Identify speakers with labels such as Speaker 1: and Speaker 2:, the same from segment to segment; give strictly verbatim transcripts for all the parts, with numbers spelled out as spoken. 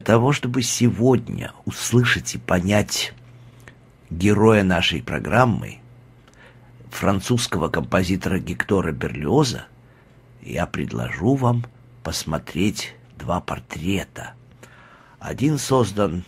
Speaker 1: Для того, чтобы сегодня услышать и понять героя нашей программы, французского композитора Гектора Берлиоза, я предложу вам посмотреть два портрета. Один создан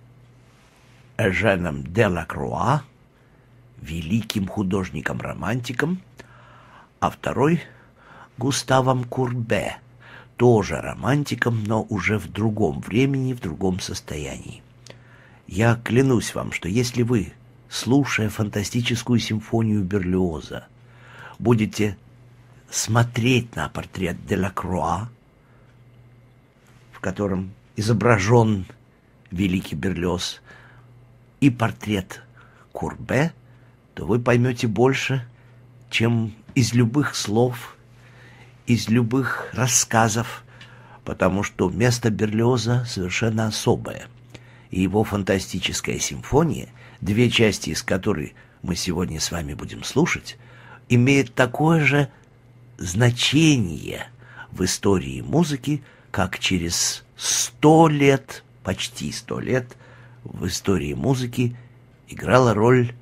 Speaker 1: Эженом Делакруа, великим художником-романтиком, а второй Густавом Курбе, тоже романтиком, но уже в другом времени, в другом состоянии. Я клянусь вам, что если вы, слушая фантастическую симфонию Берлиоза, будете смотреть на портрет Делакруа, в котором изображен великий Берлиоз, и портрет Курбе, то вы поймете больше, чем из любых слов, из любых рассказов, потому что место Берлиоза совершенно особое. И его фантастическая симфония, две части из которой мы сегодня с вами будем слушать, имеет такое же значение в истории музыки, как через сто лет, почти сто лет, в истории музыки играла роль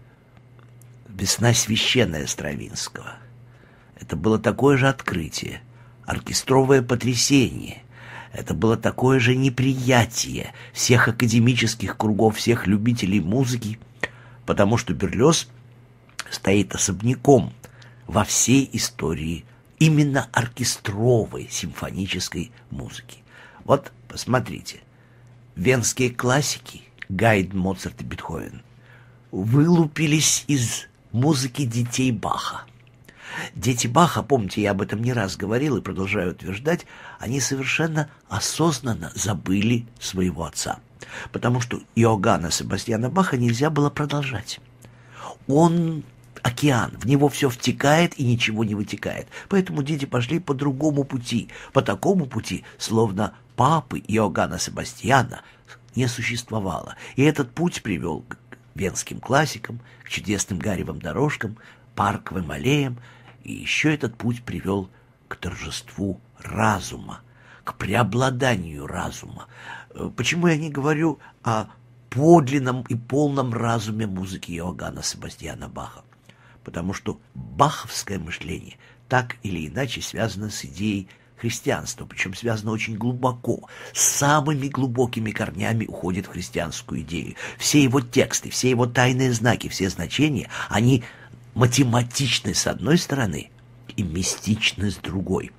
Speaker 1: «Весна священная» Стравинского. Это было такое же открытие, оркестровое потрясение. Это было такое же неприятие всех академических кругов, всех любителей музыки, потому что Берлиоз стоит особняком во всей истории именно оркестровой симфонической музыки. Вот, посмотрите, венские классики Гайдн, Моцарт и Бетховен вылупились из музыки детей Баха. Дети Баха, помните, я об этом не раз говорил и продолжаю утверждать, они совершенно осознанно забыли своего отца, потому что Иоганна Себастьяна Баха нельзя было продолжать. Он океан, в него все втекает и ничего не вытекает. Поэтому дети пошли по другому пути, по такому пути, словно папы Иоганна Себастьяна не существовало. И этот путь привел к венским классикам, к чудесным гаревым дорожкам, парковым аллеям, и еще этот путь привел к торжеству разума, к преобладанию разума. Почему я не говорю о подлинном и полном разуме музыки Иоганна Себастьяна Баха? Потому что баховское мышление так или иначе связано с идеей христианства, причем связано очень глубоко, с самыми глубокими корнями уходит в христианскую идею. Все его тексты, все его тайные знаки, все значения, они математичны с одной стороны и мистичны с другой.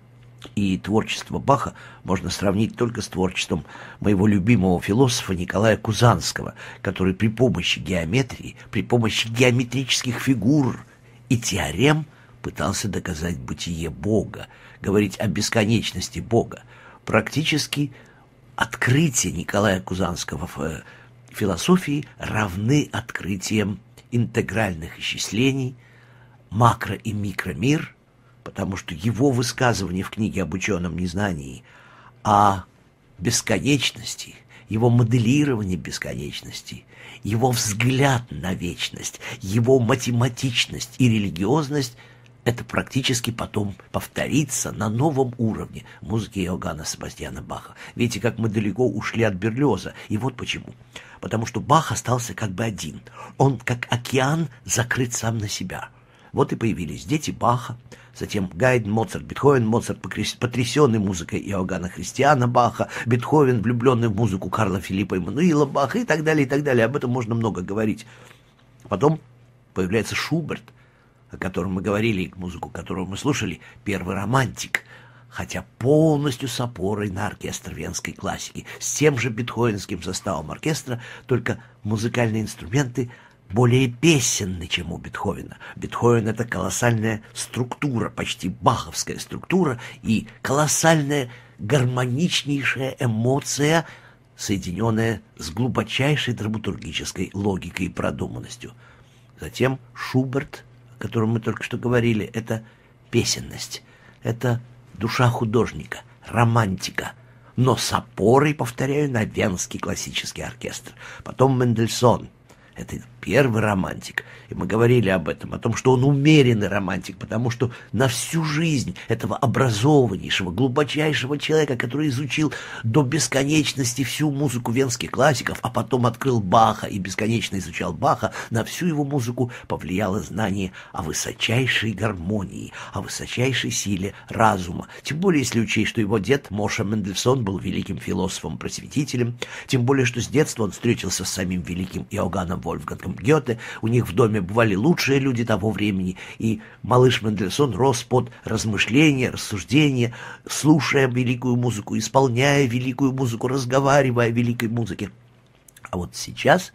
Speaker 1: И творчество Баха можно сравнить только с творчеством моего любимого философа Николая Кузанского, который при помощи геометрии, при помощи геометрических фигур и теорем пытался доказать бытие Бога, говорить о бесконечности Бога. Практически открытия Николая Кузанского в философии равны открытиям интегральных исчислений, макро- и микромир, потому что его высказывание в книге об ученом незнании о бесконечности, его моделирование бесконечности, его взгляд на вечность, его математичность и религиозность — это практически потом повторится на новом уровне музыки Иоганна Себастьяна Баха. Видите, как мы далеко ушли от Берлиоза. И вот почему. Потому что Бах остался как бы один. Он, как океан, закрыт сам на себя. Вот и появились дети Баха, затем Гайдн, Моцарт, Бетховен, Моцарт, потрясенный музыкой Иоганна Христиана Баха, Бетховен, влюбленный в музыку Карла Филиппа Эммануила Баха и так далее, и так далее. Об этом можно много говорить. Потом появляется Шуберт, о котором мы говорили, музыку которого мы слушали, первый романтик, хотя полностью с опорой на оркестр венской классики, с тем же бетховенским составом оркестра, только музыкальные инструменты более песенны, чем у Бетховена. Бетховен — это колоссальная структура, почти баховская структура, и колоссальная гармоничнейшая эмоция, соединенная с глубочайшей драматургической логикой и продуманностью. Затем Шуберт, о котором мы только что говорили, это песенность, это душа художника, романтика, но с опорой, повторяю, на венский классический оркестр. Потом Мендельсон, Это первый романтик. И мы говорили об этом, о том, что он умеренный романтик, потому что на всю жизнь этого образованнейшего, глубочайшего человека, который изучил до бесконечности всю музыку венских классиков, а потом открыл Баха и бесконечно изучал Баха, на всю его музыку повлияло знание о высочайшей гармонии, о высочайшей силе разума. Тем более, если учесть, что его дед Моша Мендельсон был великим философом-просветителем, тем более, что с детства он встретился с самим великим Иоганном Вольфгангом Гёте, у них в доме бывали лучшие люди того времени, и малыш Мендельсон рос под размышления, рассуждения, слушая великую музыку, исполняя великую музыку, разговаривая о великой музыке. А вот сейчас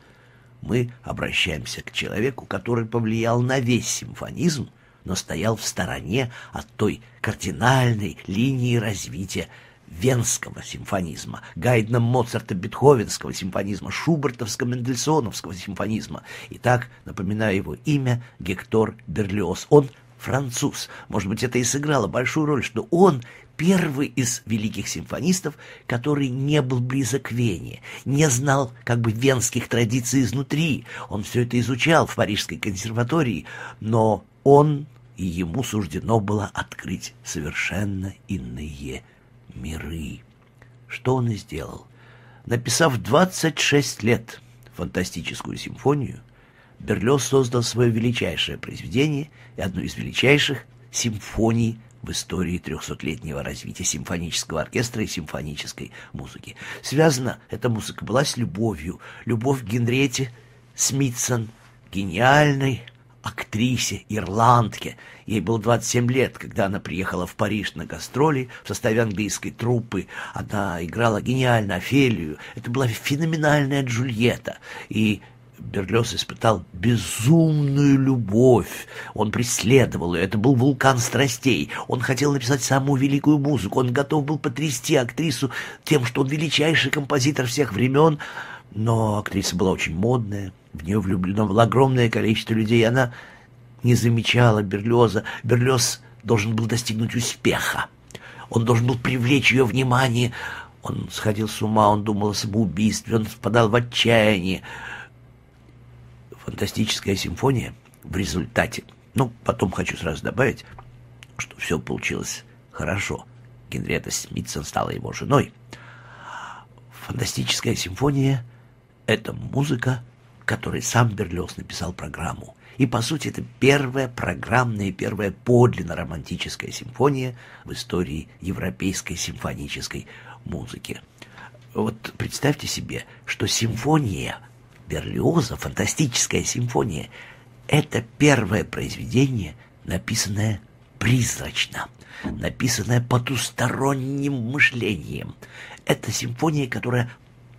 Speaker 1: мы обращаемся к человеку, который повлиял на весь симфонизм, но стоял в стороне от той кардинальной линии развития венского симфонизма, Гайдна-Моцарта-Бетховенского симфонизма, Шубертовско-Мендельсоновского симфонизма. Итак, напоминаю его имя, Гектор Берлиоз. Он француз. Может быть, это и сыграло большую роль, что он первый из великих симфонистов, который не был близок к Вене, не знал как бы венских традиций изнутри. Он все это изучал в Парижской консерватории, но он и ему суждено было открыть совершенно иные миры. Что он и сделал. Написав двадцать шесть лет фантастическую симфонию, Берлиоз создал свое величайшее произведение и одну из величайших симфоний в истории трехсотлетнего развития симфонического оркестра и симфонической музыки. Связана эта музыка была с любовью. Любовь к Генриетте Смитсон, гениальной актрисе, ирландке. Ей было двадцать семь лет, когда она приехала в Париж на гастроли в составе английской труппы. Она играла гениально Офелию. Это была феноменальная Джульетта. И Берлиоз испытал безумную любовь. Он преследовал ее. Это был вулкан страстей. Он хотел написать самую великую музыку. Он готов был потрясти актрису тем, что он величайший композитор всех времен. Но актриса была очень модная. В нее влюблено было огромное количество людей. Она не замечала Берлиоза. Берлиоз должен был достигнуть успеха. Он должен был привлечь ее внимание. Он сходил с ума, он думал о самоубийстве, он впадал в отчаяние. Фантастическая симфония в результате. Ну, потом хочу сразу добавить, что все получилось хорошо. Генриетта Смитсон стала его женой. Фантастическая симфония — это музыка, которой сам Берлиоз написал программу. И, по сути, это первая программная, первая подлинно романтическая симфония в истории европейской симфонической музыки. Вот представьте себе, что симфония Берлиоза, фантастическая симфония, это первое произведение, написанное призрачно, написанное потусторонним мышлением. Это симфония, которая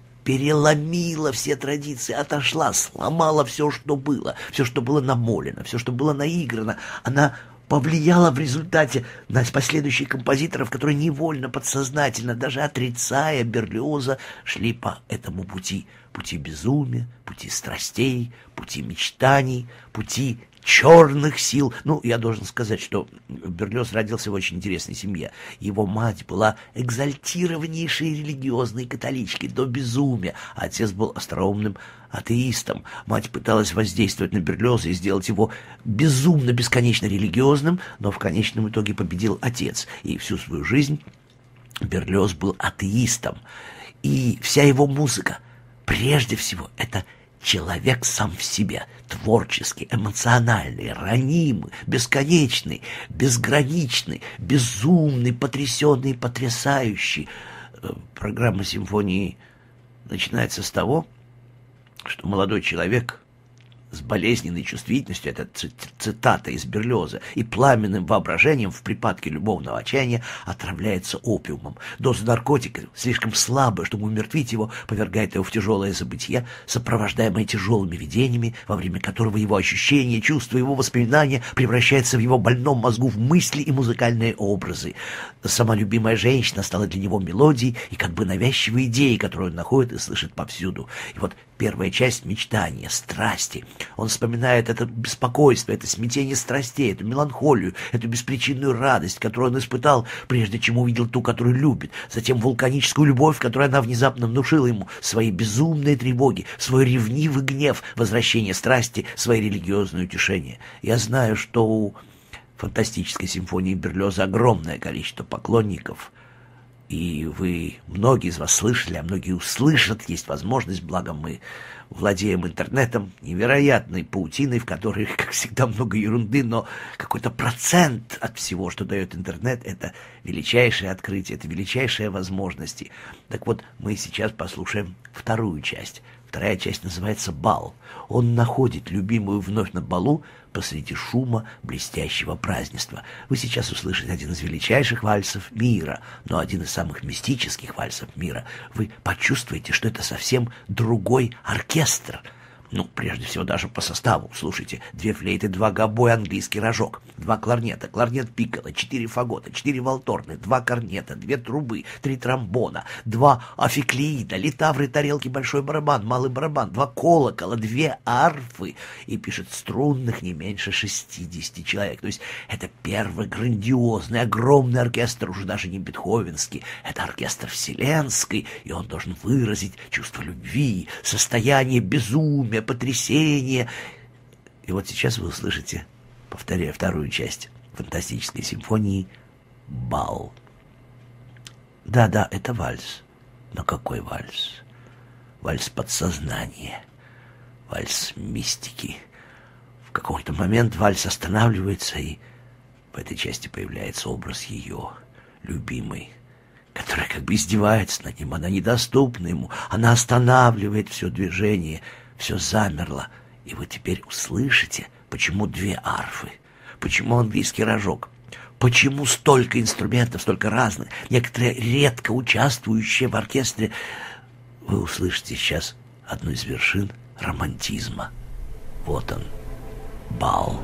Speaker 1: переломила все традиции, отошла, сломала все, что было, все, что было намолено, все, что было наиграно. Она повлияла в результате на последующих композиторов, которые невольно, подсознательно, даже отрицая Берлиоза, шли по этому пути. Пути безумия, пути страстей, пути мечтаний, пути черных сил. Ну, я должен сказать, что Берлиоз родился в очень интересной семье. Его мать была экзальтированнейшей религиозной католичкой до безумия, а отец был остроумным атеистом. Мать пыталась воздействовать на Берлиоза и сделать его безумно, бесконечно религиозным, но в конечном итоге победил отец. И всю свою жизнь Берлиоз был атеистом. И вся его музыка, прежде всего, это человек сам в себе, творческий, эмоциональный, ранимый, бесконечный, безграничный, безумный, потрясенный, потрясающий. Программа симфонии начинается с того, что молодой человек с болезненной чувствительностью, это цитата из Берлиоза, и пламенным воображением в припадке любовного отчаяния отравляется опиумом. Доза наркотика, слишком слабая, чтобы умертвить его, повергает его в тяжелое забытье, сопровождаемое тяжелыми видениями, во время которого его ощущения, чувства, его воспоминания превращаются в его больном мозгу в мысли и музыкальные образы. Сама любимая женщина стала для него мелодией и как бы навязчивой идеей, которую он находит и слышит повсюду. И вот первая часть — мечтания, страсти — Он вспоминает это беспокойство, это смятение страстей, эту меланхолию, эту беспричинную радость, которую он испытал, прежде чем увидел ту, которую любит, затем вулканическую любовь, которую она внезапно внушила ему, свои безумные тревоги, свой ревнивый гнев, возвращение страсти, свои религиозные утешения. Я знаю, что у фантастической симфонии Берлиоза огромное количество поклонников, и вы, многие из вас слышали, а многие услышат, есть возможность, благо мы владеем интернетом, невероятной паутиной, в которой, как всегда, много ерунды, но какой-то процент от всего, что дает интернет, это величайшее открытие, это величайшие возможности. Так вот, мы сейчас послушаем вторую часть. Вторая часть называется «Бал». Он находит любимую вновь на балу посреди шума блестящего празднества. Вы сейчас услышите один из величайших вальсов мира, но один из самых мистических вальсов мира. Вы почувствуете, что это совсем другой оркестр. Ну, прежде всего, даже по составу. Слушайте, две флейты, два гобоя, английский рожок, два кларнета, кларнет пикколо, четыре фагота, четыре валторны, два корнета, две трубы, три тромбона, два афиклеида, литавры, тарелки, большой барабан, малый барабан, два колокола, две арфы. И пишет струнных не меньше шестидесяти человек. То есть это первый грандиозный, огромный оркестр, уже даже не бетховенский. Это оркестр вселенский, и он должен выразить чувство любви, состояние безумия, потрясение. И вот сейчас вы услышите, повторяю, вторую часть фантастической симфонии «Бал». Да-да, это вальс. Но какой вальс? Вальс подсознания, вальс мистики. В какой-то момент вальс останавливается, и в этой части появляется образ ее любимой, которая как бы издевается над ним. Она недоступна ему, она останавливает все движение. Все замерло, и вы теперь услышите, почему две арфы, почему английский рожок, почему столько инструментов, столько разных, некоторые редко участвующие в оркестре. Вы услышите сейчас одну из вершин романтизма. Вот он, бал.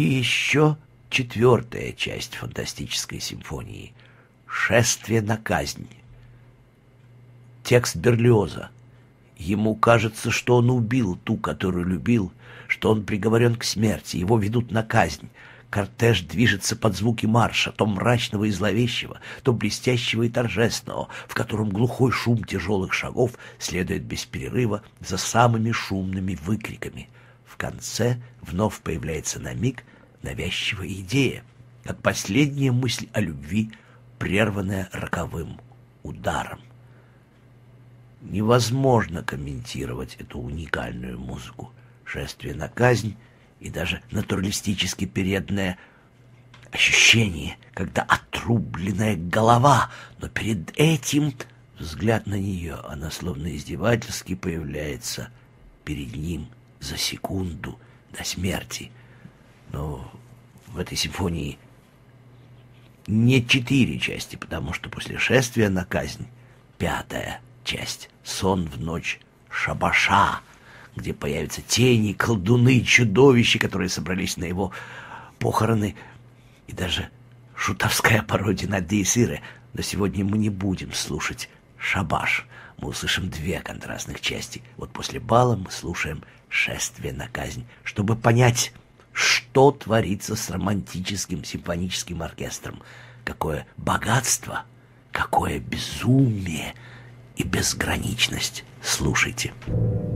Speaker 1: еще четвертая часть фантастической симфонии — «Шествие на казнь». Текст Берлиоза. Ему кажется, что он убил ту, которую любил, что он приговорен к смерти, его ведут на казнь. Кортеж движется под звуки марша, то мрачного и зловещего, то блестящего и торжественного, в котором глухой шум тяжелых шагов следует без перерыва за самыми шумными выкриками. В конце вновь появляется на миг навязчивая идея, как последняя мысль о любви, прерванная роковым ударом. Невозможно комментировать эту уникальную музыку, шествие на казнь и даже натуралистически передное ощущение, когда отрубленная голова, но перед этим взгляд на нее, она словно издевательски появляется перед ним за секунду до смерти. Но в этой симфонии не четыре части, потому что после шествия на казнь пятая часть — «Сон в ночь шабаша», где появятся тени, колдуны, чудовища, которые собрались на его похороны, и даже шутовская пародия на Дейсире. Но сегодня мы не будем слушать шабаш. Мы услышим две контрастных части. Вот после бала мы слушаем «Шествие на казнь», чтобы понять, что творится с романтическим симфоническим оркестром. Какое богатство, какое безумие и безграничность. Слушайте.